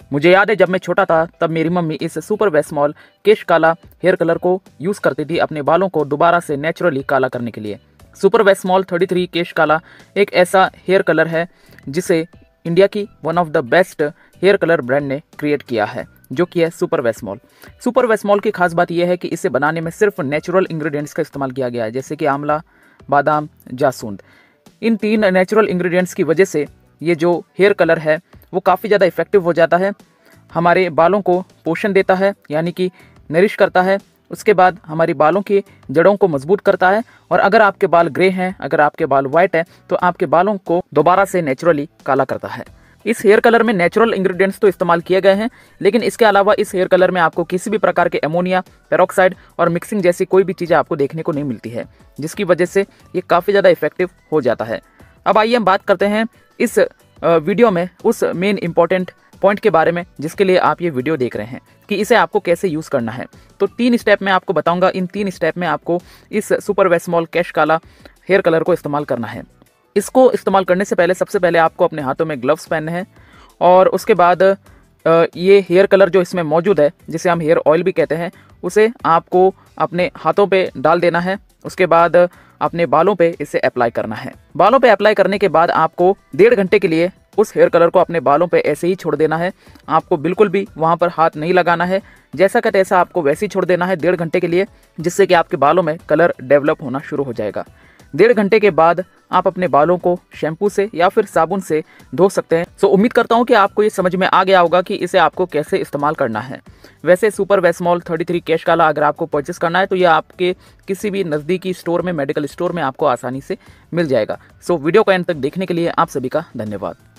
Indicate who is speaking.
Speaker 1: मुझे याद है जब मैं छोटा था तब मेरी मम्मी इस सुपर वेस्मॉल केश काला हेयर कलर को यूज़ करती थी अपने बालों को दोबारा से नेचुरली काला करने के लिए। सुपर वेस्मॉल 33 केश काला एक ऐसा हेयर कलर है जिसे इंडिया की one of the best hair colour brand ने क्रिएट किया है, जो कि है सुपर वेस्मॉल। सुपर वेस्मॉल की खास बात यह है कि इसे बनाने में सिर्फ नेचुरल इंग्रेडिएंट्स का इस्तेमाल किया गया है, जैसे कि आंवला, बादाम, जासूंद। इन 3 नेचुरल इंग्रेडिएंट्स की वजह से ये जो हेयर कलर है वो काफ़ी ज़्यादा इफेक्टिव हो जाता है, हमारे बालों को पोषण देता है यानी कि नरिश करता है, उसके बाद हमारी बालों की जड़ों को मजबूत करता है, और अगर आपके बाल ग्रे हैं, अगर आपके बाल वाइट हैं, तो आपके बालों को दोबारा से नेचुरली काला करता है। इस हेयर कलर में नेचुरल इंग्रेडिएंट्स तो इस्तेमाल किए गए हैं, लेकिन इसके अलावा इस हेयर कलर में आपको किसी भी प्रकार के अमोनिया, पेरोक्साइड और मिक्सिंग जैसी कोई भी चीज़ें आपको देखने को नहीं मिलती है, जिसकी वजह से ये काफ़ी ज़्यादा इफेक्टिव हो जाता है। अब आइए हम बात करते हैं इस वीडियो में उस मेन इंपॉर्टेंट पॉइंट के बारे में जिसके लिए आप ये वीडियो देख रहे हैं कि इसे आपको कैसे यूज़ करना है। तो 3 स्टेप मैं आपको बताऊंगा। इन 3 स्टेप में आपको इस सुपर वेस्मॉल केश काला हेयर कलर को इस्तेमाल करना है। इसको इस्तेमाल करने से पहले सबसे पहले आपको अपने हाथों में ग्लव्स पहनने हैं, और उसके बाद ये हेयर कलर जो इसमें मौजूद है, जिसे हम हेयर ऑयल भी कहते हैं, उसे आपको अपने हाथों पे डाल देना है। उसके बाद अपने बालों पे इसे अप्लाई करना है। बालों पे अप्लाई करने के बाद आपको 1.5 घंटे के लिए उस हेयर कलर को अपने बालों पे ऐसे ही छोड़ देना है। आपको बिल्कुल भी वहाँ पर हाथ नहीं लगाना है, जैसा का तैसा आपको वैसे ही छोड़ देना है 1.5 घंटे के लिए, जिससे कि आपके बालों में कलर डेवलप होना शुरू हो जाएगा। 1.5 घंटे के बाद आप अपने बालों को शैम्पू से या फिर साबुन से धो सकते हैं। सो उम्मीद करता हूँ कि आपको ये समझ में आ गया होगा कि इसे आपको कैसे इस्तेमाल करना है। वैसे सुपर वेस्मॉल 33 केश काला अगर आपको परचेस करना है तो ये आपके किसी भी नज़दीकी स्टोर में, मेडिकल स्टोर में आपको आसानी से मिल जाएगा। सो वीडियो को अंत तक देखने के लिए आप सभी का धन्यवाद।